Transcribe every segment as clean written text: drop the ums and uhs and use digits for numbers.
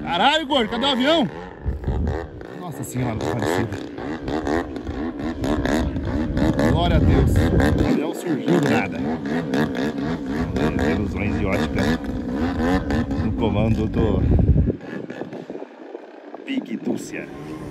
Caralho, gordo, cadê o avião? Nossa senhora, Aparecida. Glória a Deus. O avião surgiu do nada. Ilusões de ótica no comando do Big Dúcia.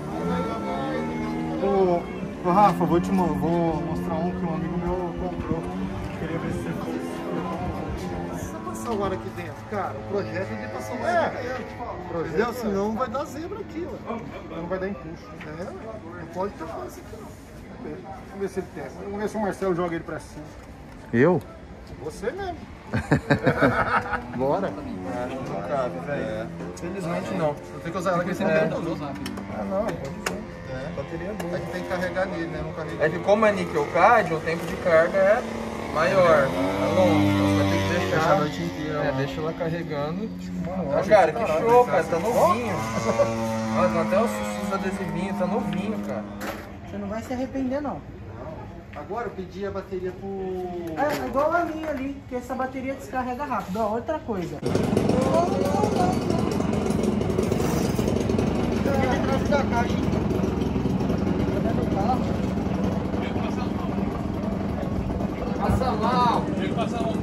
Ô Rafa, vou mostrar um que um amigo meu comprou. Queria ver se você fosse. Você passar o ar aqui dentro, cara, o projeto é de passar o ar aqui dentro. Entendeu? Senão vai dar zebra aqui, ó. Não vai dar impulso. Entendeu? Não pode ter coisa aqui, não. Vamos ver se ele tem. Vamos ver se o Marcelo joga ele pra cima. Eu? Você mesmo. Bora. Não cabe, velho. Felizmente não. Eu tenho que usar ela que você não tem usar. Ah, não, pode ser. Bateria boa. É que tem que carregar nele, né? Não carrega. É que como é níquel cadmio, o tempo de carga é maior, é longo. Você vai ter que deixar a noite inteira. Deixa ela carregando. Ah, cara, que show, cara. Tá novinho. Olha, tá até os adesivinhos, tá novinho, cara. Você não vai se arrepender, não. Agora eu pedi a bateria pro... É igual a minha ali, que essa bateria descarrega rápido. Ó, outra coisa. Atrás da caixa, hein? Passa mal! Tem que passar mal.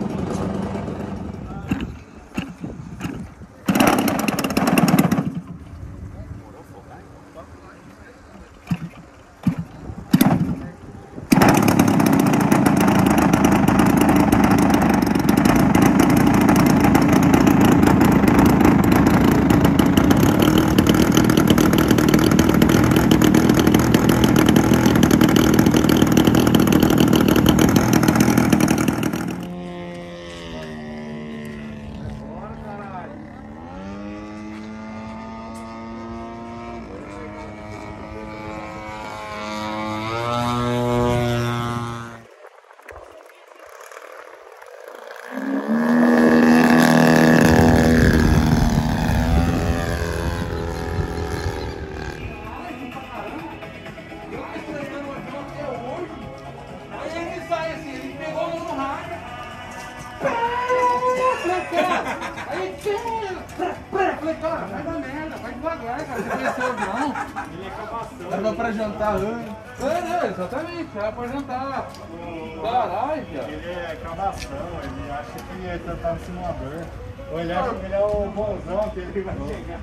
Era pra jantar antes. É, exatamente, era pra jantar. Caralho, cara. Ele é cavação, ele acha que ele tá no simulador. Ou ele acha que ele é o bonzão que ele vai chegar.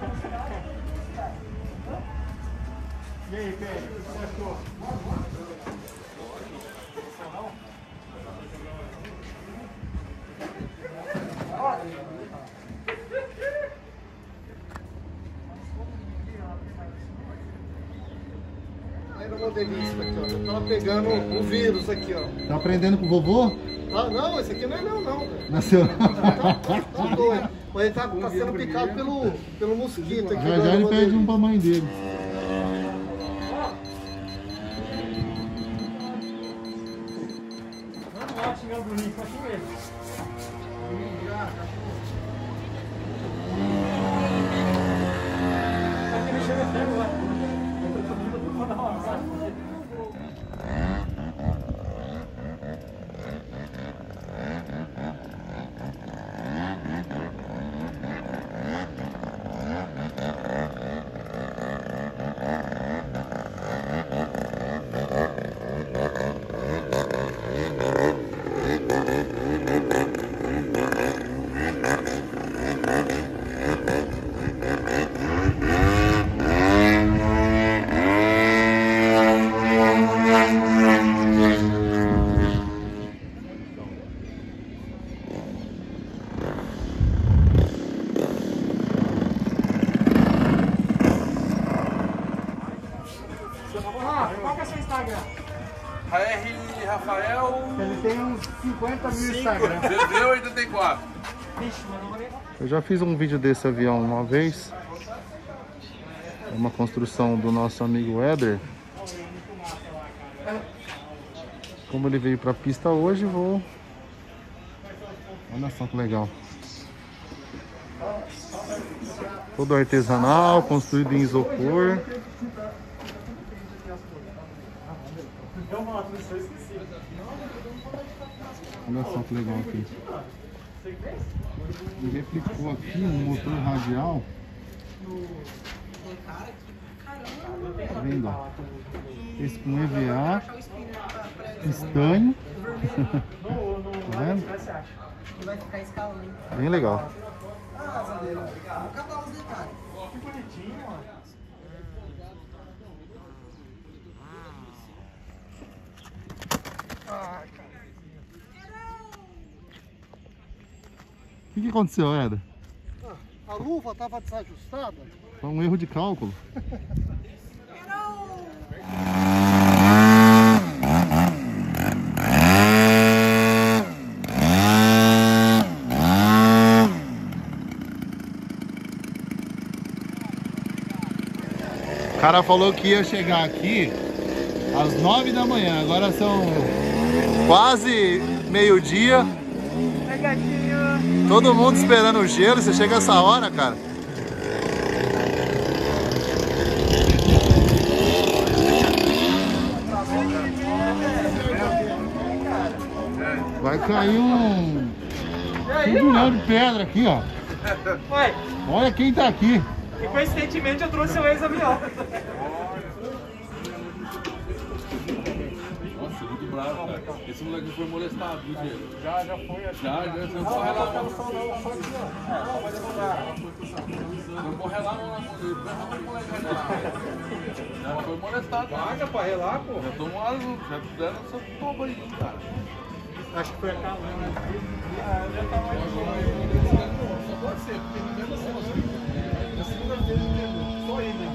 E aí, Pedro, o que você achou? Modelíssimo aqui, ó. Eu tava pegando o vírus aqui, ó. Tá aprendendo com o vovô? Ah, não, esse aqui não é meu, não, velho. Nasceu. Tá doido. Mas ele tá sendo picado pelo mosquito aqui. Já já ele pede um pra mãe dele. Vamos lá xingar o Bruninho, só xinga ele. Tá aqui mexendo no ferro lá. Qual que é o seu Instagram? R. Rafael. Ele tem uns 50 mil Instagram. CZ 84. Eu já fiz um vídeo desse avião uma vez. É uma construção do nosso amigo Éder. Como ele veio pra pista hoje, vou... Olha só que legal. Todo artesanal, construído em isopor. Olha só que legal aqui. Ele replicou aqui um motor radial Tá vendo? Ó? Esse com EVA, estanho. Tá vendo? Vai ficar escalando. Bem legal. Acabar os detalhes. Que bonitinho, ó. O que aconteceu, Eda? A luva estava desajustada. Foi um erro de cálculo. O cara falou que ia chegar aqui às 9 da manhã. Agora são quase meio-dia. Todo mundo esperando o gelo. Você chega essa hora, cara? Vai cair um milhão de pedra aqui, ó. Ué, Olha quem tá aqui. e coincidentemente eu trouxe o ex-avião. Nossa, muito bravo, cara. Esse moleque foi molestado, viu, Diego? Já foi assim. Já, você não corre lá, não. Não corre lá, não. Já foi molestado. Paga pra relar, pô. Já tomaram, já deram essa toba aí, cara. Acho que foi a casa, né? Só pode ser, porque não mesmo assim, Na segunda vez que só ele.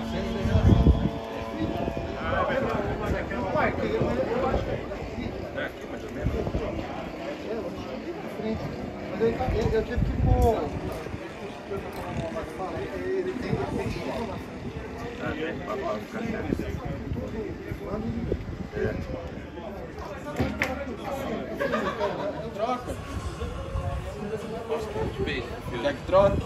Uai, eu acho que é aqui mais ou menos. Mas eu tive que pôr. Ele tem Troca. quer que troque?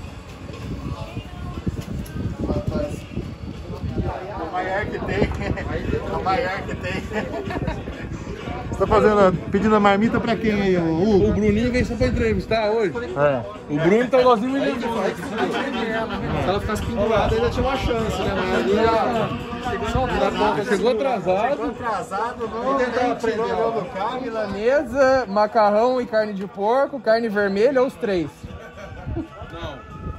o maior que tem. O maior que tem. Você tá pedindo a marmita pra quem aí, o Hugo? O Bruninho veio só pra entrevistar hoje. É. O Bruno tá igualzinho o menino. Se ela ficasse pendurada, ainda tinha uma chance, né? Mas ali Chegou atrasado. Atrasado, não. Nem tirou do carro. milanesa, macarrão e carne de porco, carne vermelha ou os três? Não.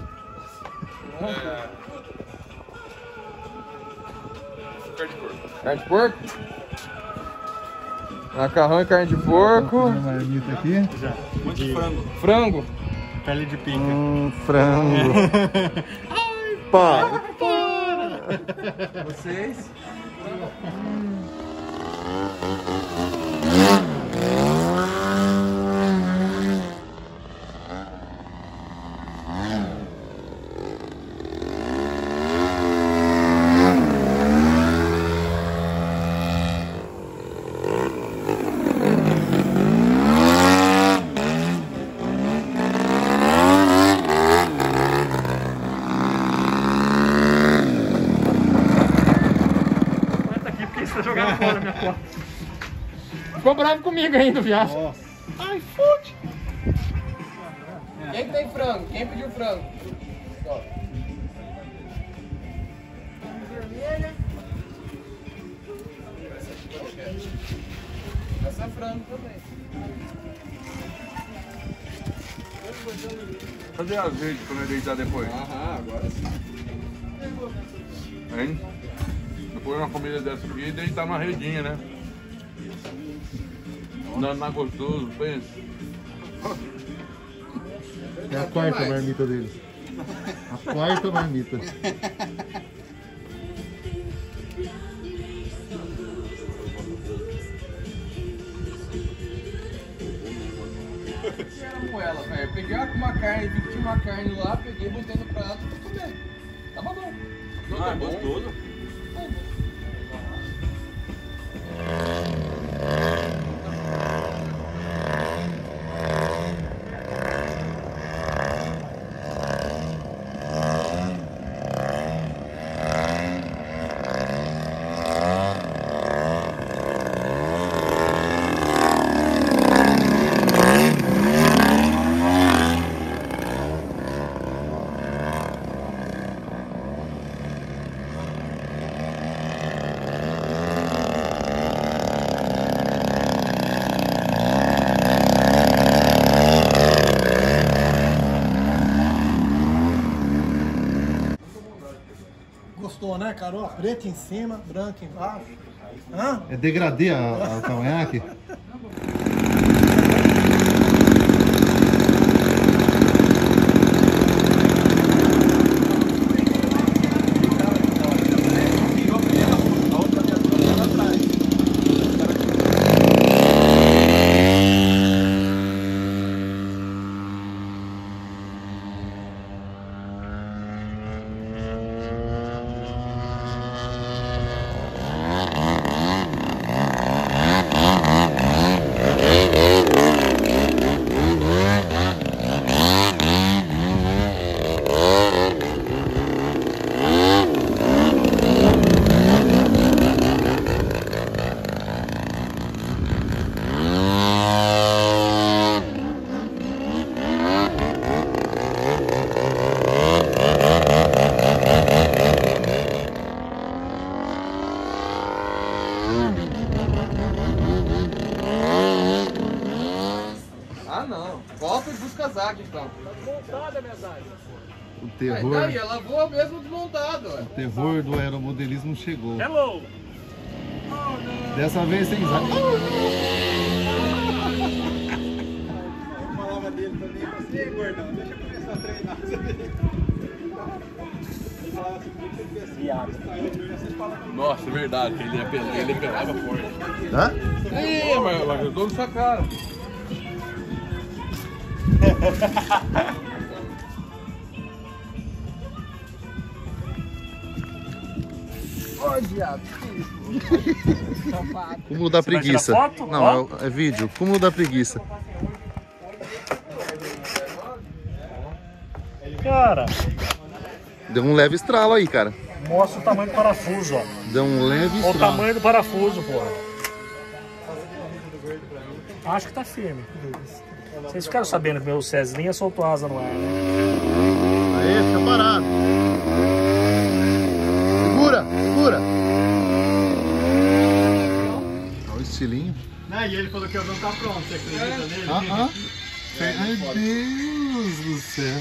Carne de porco? Macarrão e carne de porco. Marmita aqui. Frango. Pele de pica. Frango. Ai, para. Vocês? Ficou bravo comigo ainda, viado. Ai, fute. Quem que tem frango? Quem pediu frango? Essa é frango também. Cadê as redes pra nós deitar depois? Aham, agora sim. Hein? Depois uma comida dessa aqui e deitar na redinha, né? Andando mais gostoso, pensa. É a quarta marmita deles. A quarta marmita. Com ela, velho. Eu peguei uma carne, vi que tinha uma carne lá, peguei, botei no prato e tô comendo. Tava bom. Não, é gostoso. Gostou, né, cara? Ó, preto em cima, branco embaixo. Hã? É degradê a cavanhaque? Ah, não. Volta e busca a zaga, então. Tá desmontada a minha zaga. O terror, Daí, ela voa mesmo desmontada, ué. o terror do aeromodelismo chegou. Hello! Dessa vez sem zaga. Eu falava dele também, você, gordão, deixa eu começar a treinar. Ele falava assim, vocês falam Nossa, é verdade, ele pegava forte. Hã? Ih, mas eu dou na sua cara. Cúmulo da Você vai preguiça. tirar foto? Não, Ó. é vídeo. Cúmulo da preguiça. Cara, Deu um leve estralo aí, cara. mostra o tamanho do parafuso, ó. Deu um leve Olha o estralo. tamanho do parafuso, pô. Acho que tá firme. Vocês ficaram sabendo que meu Ceslinha soltou asa no ar, né? Aê, fica parado. Segura, segura. Olha o estilinho. Não, e ele falou que o avião tá pronto, você acredita nele? Ai, Deus do céu.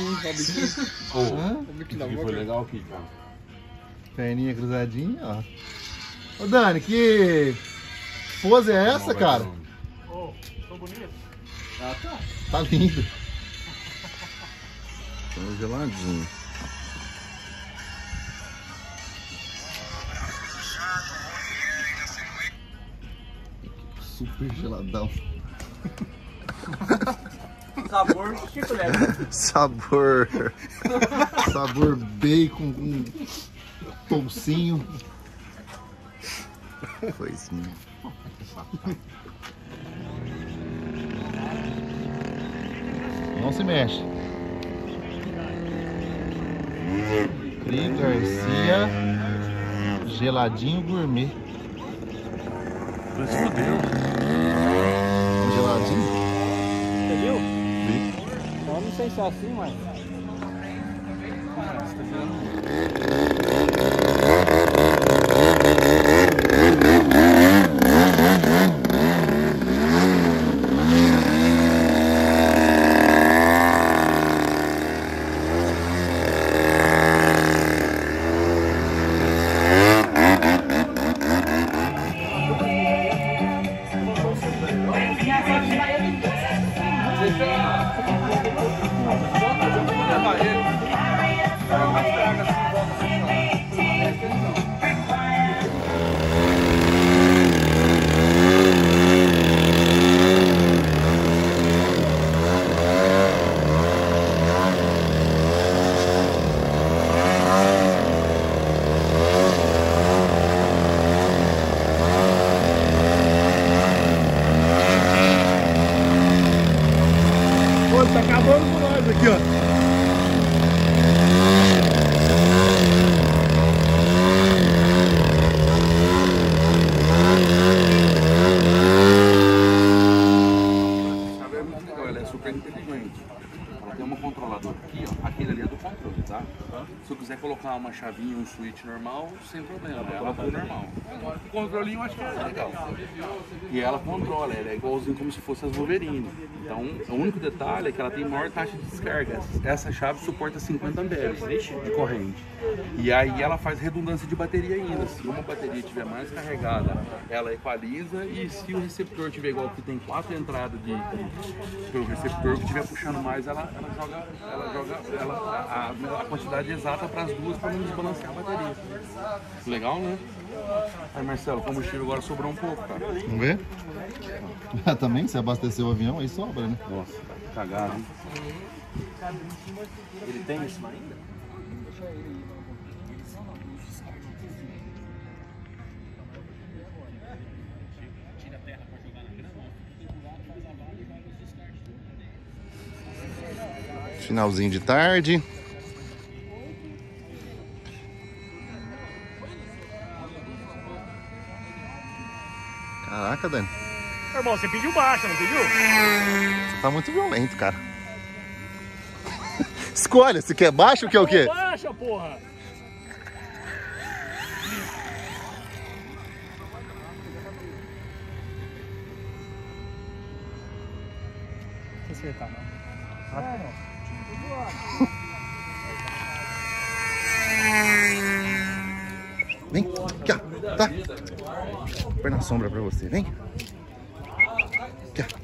Que foi legal aqui, cara. Perninha cruzadinha, ó. Ô, Dani, que pose é essa, cara? Ô, tô bonito. Tá lindo. Tá geladinho. Super geladão. Sabor, que colher. Sabor. Sabor bacon com toucinho. Coisinha. Não se mexe. Cri Garcia geladinho gourmet. Mas fudeu. Geladinho? Você viu? Eu não sei se é assim, mas... Deixa eu... colocar uma chavinha, um switch normal, sem problema. Ela foi normal. Agora o controlinho eu acho que é legal. E ela controla, ela é igualzinho como se fosse as Wolverine. Então, o único detalhe é que ela tem maior taxa de descarga. Essa chave suporta 50 amperes de corrente. E aí ela faz redundância de bateria ainda. Se uma bateria estiver mais carregada, ela equaliza, e se o receptor tiver igual que tem 4 entradas pelo receptor, que estiver puxando mais, ela joga a quantidade exata para as duas, para não desbalancear a bateria. Legal, né? Aí, Marcelo, o combustível agora sobrou um pouco, cara. Vamos ver? Também, se abastecer o avião, aí sobra, né? Nossa, cagado, hein? Ele tem isso ainda? Finalzinho de tarde. Caraca, Dani. Irmão, você pediu baixa, não pediu? Você tá muito violento, cara. Escolha, se quer baixo ou quer o quê? Baixa, porra! Não sei se tá, não. Vem, aqui, ó. Tá. Vou pôr na sombra pra você, vem. Aqui, ó.